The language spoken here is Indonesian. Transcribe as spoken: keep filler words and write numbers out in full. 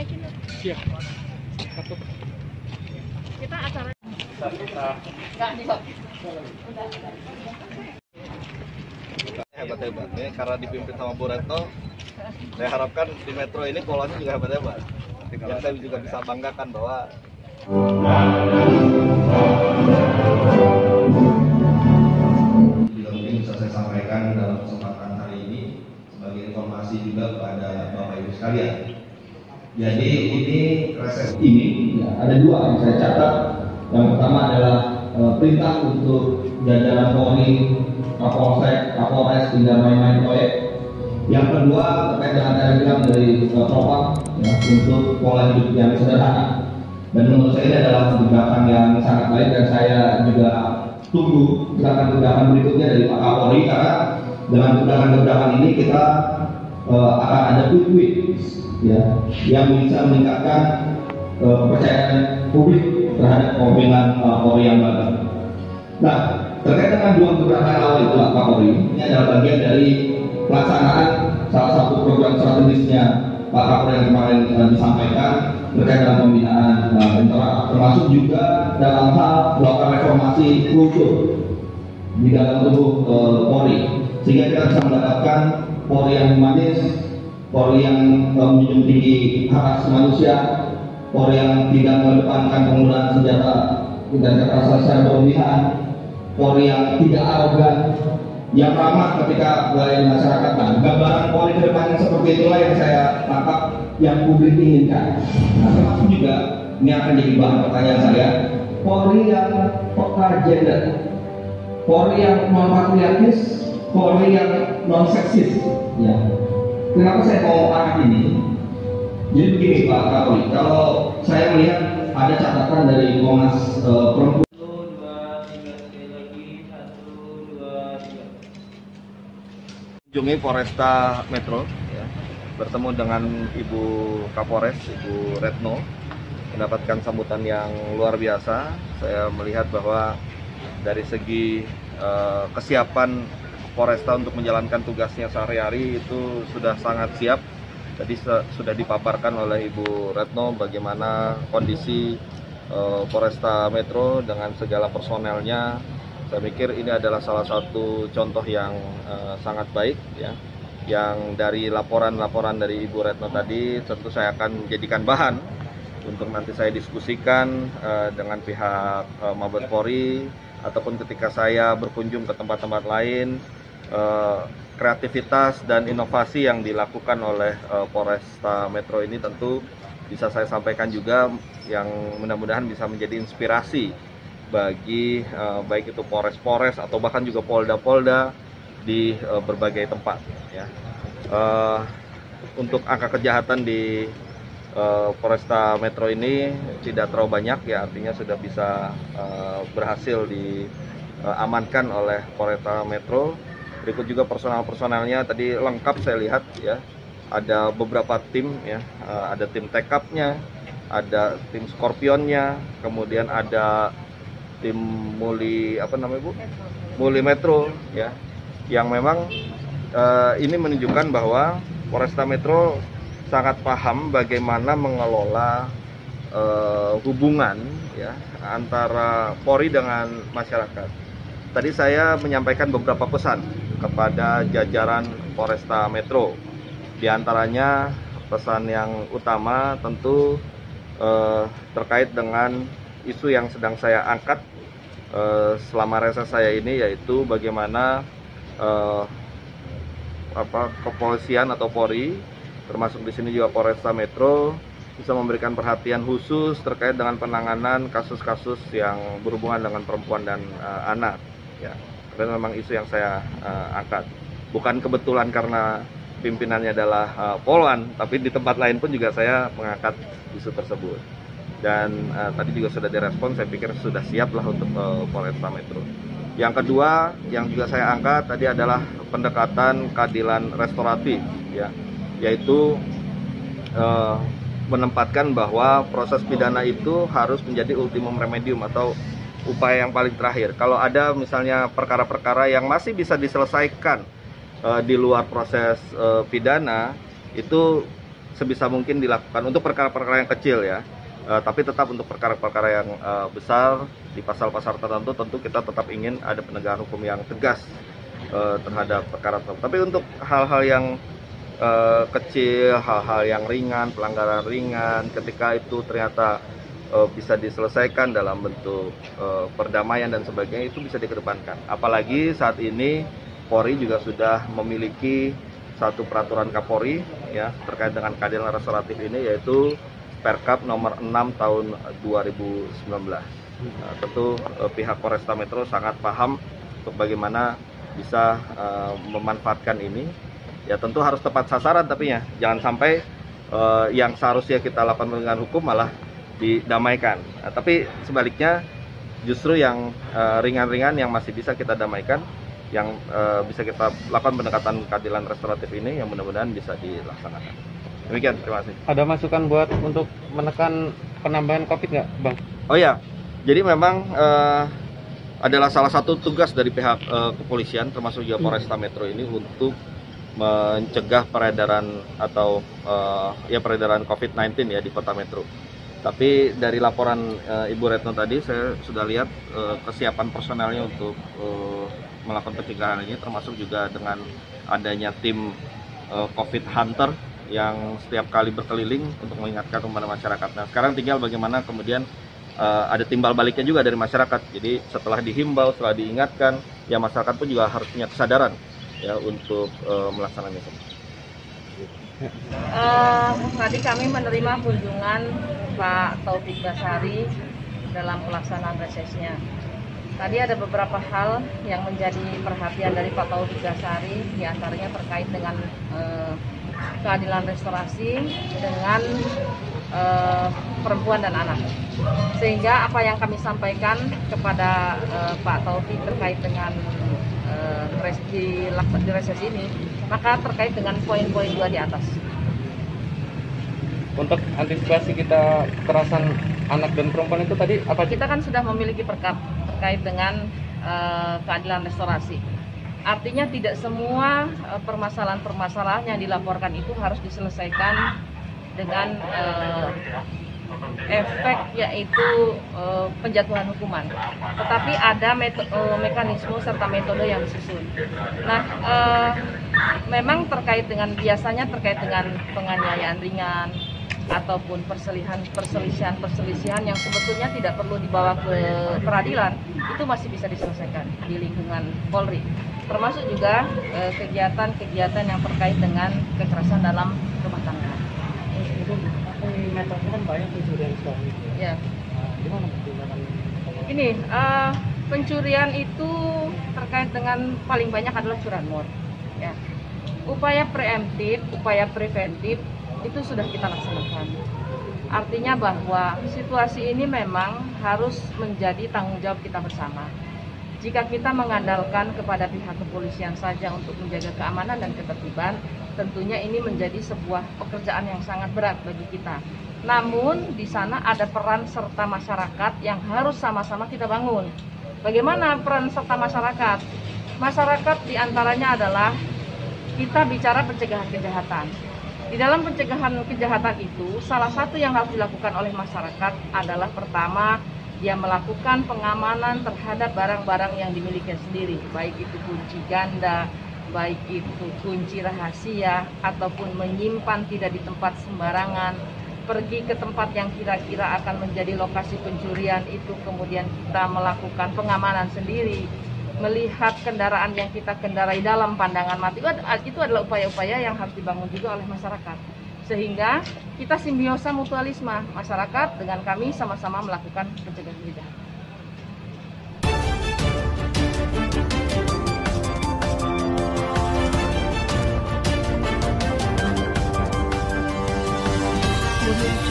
naikin. Siap. Satu. Kita acara. Hebat-hebat ya, karena dipimpin sama Bu Retno, saya harapkan di Metro ini polanya juga hebat-hebat. Yang saya juga bisa banggakan bahwa juga mungkin bisa saya sampaikan dalam kesempatan hari ini sebagai informasi juga kepada Bapak Ibu sekalian. Jadi ini reses ini ya, ada dua yang saya catat. Yang pertama adalah e, perintah untuk jajaran Polri, Kapolsek, Kapolres hingga main-main proyek. Yang kedua terkait dengan telegram dari e, Propam ya, untuk pola hidup yang sederhana. Dan menurut saya ini adalah gerakan yang sangat baik dan saya juga tunggu gerakan-gerakan berikutnya dari Pak Kapolri, karena dengan gerakan-gerakan ini kita e, akan ada quick wins ya, yang bisa meningkatkan e, kepercayaan publik terhadap pemimpinan uh, Polri yang baru. Nah, terkait dengan dua gerakan awal itu Pak Kapolri, ini adalah bagian dari pelaksanaan salah satu program strategisnya Pak Kapolri yang kemarin uh, disampaikan terkait dengan pembinaan uh, internal, termasuk juga dalam hal melakukan reformasi kultur di dalam tubuh uh, Polri, sehingga kita bisa mendapatkan Polri yang humanis, Polri yang uh, menjunjung tinggi hak asasi manusia, Polri yang tidak mengedepankan penggunaan senjata dan kekerasan secara berlebihan, Polri yang tidak arogan, yang ramah ketika melayani masyarakat. Nah, gambaran Polri ke depan seperti itulah yang saya tangkap yang publik inginkan. Nah, termasuk juga ini akan jadi bahan pertanyaan saya, Polri yang peka gender, Polri yang non patriarkis, Polri yang non seksis. Ya. Kenapa saya mau angkat ini? Jadi begini Pak Kapolri, kalau saya melihat ada catatan dari Komnas uh, Perempuan. Kunjungi Polresta Metro, ya, bertemu dengan Ibu Kapolres, Ibu Retno, mendapatkan sambutan yang luar biasa. Saya melihat bahwa dari segi uh, kesiapan Polresta untuk menjalankan tugasnya sehari-hari itu sudah sangat siap. Tadi sudah dipaparkan oleh Ibu Retno bagaimana kondisi uh, Polresta Metro dengan segala personelnya. Saya pikir ini adalah salah satu contoh yang uh, sangat baik ya. Yang dari laporan-laporan dari Ibu Retno tadi tentu saya akan menjadikan bahan untuk nanti saya diskusikan uh, dengan pihak uh, Mabes Polri, ataupun ketika saya berkunjung ke tempat-tempat lain. Uh, kreativitas dan inovasi yang dilakukan oleh uh, Polresta Metro ini tentu bisa saya sampaikan juga, yang mudah-mudahan bisa menjadi inspirasi bagi uh, baik itu Polres-Polres atau bahkan juga Polda-Polda di uh, berbagai tempat ya. Uh, untuk angka kejahatan di uh, Polresta Metro ini tidak terlalu banyak ya, artinya sudah bisa uh, berhasil diamankan uh, oleh Polresta Metro. Berikut juga personal-personalnya tadi lengkap saya lihat ya. Ada beberapa tim ya, ada tim Tekapnya, ada tim Scorpionnya, kemudian ada tim Muli apa namanya Bu? Muli Metro ya. Yang memang eh, ini menunjukkan bahwa Polresta Metro sangat paham bagaimana mengelola eh, hubungan ya antara Polri dengan masyarakat. Tadi saya menyampaikan beberapa pesan kepada jajaran Polresta Metro. Di antaranya pesan yang utama tentu eh, terkait dengan isu yang sedang saya angkat eh, selama reses saya ini, yaitu bagaimana eh, apa kepolisian atau Polri, termasuk di sini juga Polresta Metro, bisa memberikan perhatian khusus terkait dengan penanganan kasus-kasus yang berhubungan dengan perempuan dan eh, anak. Ya, dan memang isu yang saya uh, angkat. Bukan kebetulan karena pimpinannya adalah uh, Polwan, tapi di tempat lain pun juga saya mengangkat isu tersebut. Dan uh, tadi juga sudah direspon, saya pikir sudah siap lah untuk uh, Polresta Metro. Yang kedua, yang juga saya angkat tadi adalah pendekatan keadilan restoratif, ya, yaitu uh, menempatkan bahwa proses pidana itu harus menjadi ultimum remedium atau upaya yang paling terakhir. Kalau ada misalnya perkara-perkara yang masih bisa diselesaikan uh, di luar proses uh, pidana, itu sebisa mungkin dilakukan untuk perkara-perkara yang kecil ya. Uh, tapi tetap untuk perkara-perkara yang uh, besar di pasal-pasal tertentu tentu kita tetap ingin ada penegakan hukum yang tegas uh, terhadap perkara tersebut. Tapi untuk hal-hal yang uh, kecil, hal-hal yang ringan, pelanggaran ringan, ketika itu ternyata uh, bisa diselesaikan dalam bentuk uh, perdamaian dan sebagainya, itu bisa dikedepankan. Apalagi saat ini Polri juga sudah memiliki satu peraturan Kapolri ya terkait dengan keadilan restoratif ini, yaitu Perkap nomor enam tahun dua ribu sembilan belas. Nah, tentu eh, pihak Polresta Metro sangat paham untuk bagaimana bisa eh, memanfaatkan ini. Ya tentu harus tepat sasaran, tapi ya jangan sampai eh, yang seharusnya kita lakukan dengan hukum malah didamaikan. Nah, tapi sebaliknya justru yang eh, ringan-ringan yang masih bisa kita damaikan, yang eh, bisa kita lakukan pendekatan keadilan restoratif ini, yang mudah-mudahan bisa dilaksanakan. Demikian, terima kasih. Ada masukan buat untuk menekan penambahan COVID nggak, Bang? Oh ya, jadi memang eh, adalah salah satu tugas dari pihak eh, kepolisian, termasuk juga Polresta Metro ini, untuk mencegah peredaran atau eh, ya peredaran COVID sembilan belas ya di Kota Metro. Tapi dari laporan eh, Ibu Retno tadi, saya sudah lihat eh, kesiapan personelnya untuk eh, melakukan pencegahan ini, termasuk juga dengan adanya tim eh, COVID Hunter yang setiap kali berkeliling untuk mengingatkan kepada masyarakat. Nah, sekarang tinggal bagaimana kemudian uh, ada timbal baliknya juga dari masyarakat. Jadi setelah dihimbau, setelah diingatkan, ya masyarakat pun juga harus punya kesadaran ya untuk uh, melaksanakannya. Uh, tadi kami menerima kunjungan Pak Taufik Basari dalam pelaksanaan resesnya. Tadi ada beberapa hal yang menjadi perhatian dari Pak Taufik Basari, diantaranya terkait dengan uh, keadilan restorasi dengan uh, perempuan dan anak. Sehingga apa yang kami sampaikan kepada uh, Pak Taufik terkait dengan uh, di, di reses ini, maka terkait dengan poin-poin dua di atas. Untuk antisipasi kita kekerasan anak dan perempuan itu tadi apa? Kita kan sudah memiliki perkap terkait dengan uh, keadilan restorasi. Artinya tidak semua permasalahan-permasalahan yang dilaporkan itu harus diselesaikan dengan uh, efek yaitu uh, penjatuhan hukuman. Tetapi ada meto, uh, mekanisme serta metode yang disusun. Nah, uh, memang terkait dengan biasanya terkait dengan penganiayaan ringan ataupun perselihan perselisihan perselisihan yang sebetulnya tidak perlu dibawa ke peradilan, itu masih bisa diselesaikan di lingkungan Polri. Termasuk juga kegiatan-kegiatan yang terkait dengan kekerasan dalam rumah tangga. Di Metro kan banyak pencurian sekarang itu. Ya. Nah, gimana tindakan? Ini uh, pencurian itu terkait dengan paling banyak adalah curanmor. Ya. Upaya preemptif, upaya preventif itu sudah kita laksanakan. Artinya bahwa situasi ini memang harus menjadi tanggung jawab kita bersama. Jika kita mengandalkan kepada pihak kepolisian saja untuk menjaga keamanan dan ketertiban, tentunya ini menjadi sebuah pekerjaan yang sangat berat bagi kita. Namun di sana ada peran serta masyarakat yang harus sama-sama kita bangun. Bagaimana peran serta masyarakat? Masyarakat diantaranya adalah kita bicara pencegahan kejahatan. Di dalam pencegahan kejahatan itu, salah satu yang harus dilakukan oleh masyarakat adalah pertama, dia melakukan pengamanan terhadap barang-barang yang dimiliki sendiri, baik itu kunci ganda, baik itu kunci rahasia, ataupun menyimpan tidak di tempat sembarangan, pergi ke tempat yang kira-kira akan menjadi lokasi pencurian itu, kemudian kita melakukan pengamanan sendiri, melihat kendaraan yang kita kendarai dalam pandangan mata, itu adalah upaya-upaya yang harus dibangun juga oleh masyarakat. Sehingga kita simbiosa mutualisme, masyarakat dengan kami sama-sama melakukan pencegahan kejahatan. Thank you.